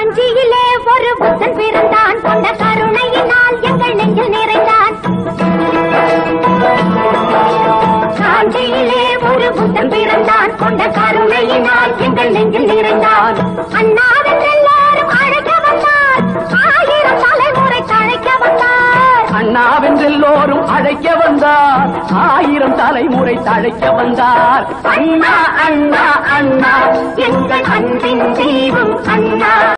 காஞ்சியிலே ஒரு புத்தன் பிறந்தான், கொண்ட கருணையினால் எங்கள் நெஞ்சில் நிறைந்தான். காஞ்சியிலே ஒரு புத்தன் பிறந்தான், கொண்ட கருணையினால் எங்கள் நெஞ்சில் நிறைந்தான். அண்ணாவின் எல்லாரும் அழைக்க வந்தார், 1000 தலைமுறை தழைக்க வந்தார். அண்ணாவென்றெல்லோரும் அழைக்க வந்தார், 1000 தலைமுறை தழைக்க வந்தார். அண்ணா அண்ணா அண்ணா எங்கள் அன்பின் தெய்வம் அண்ணா.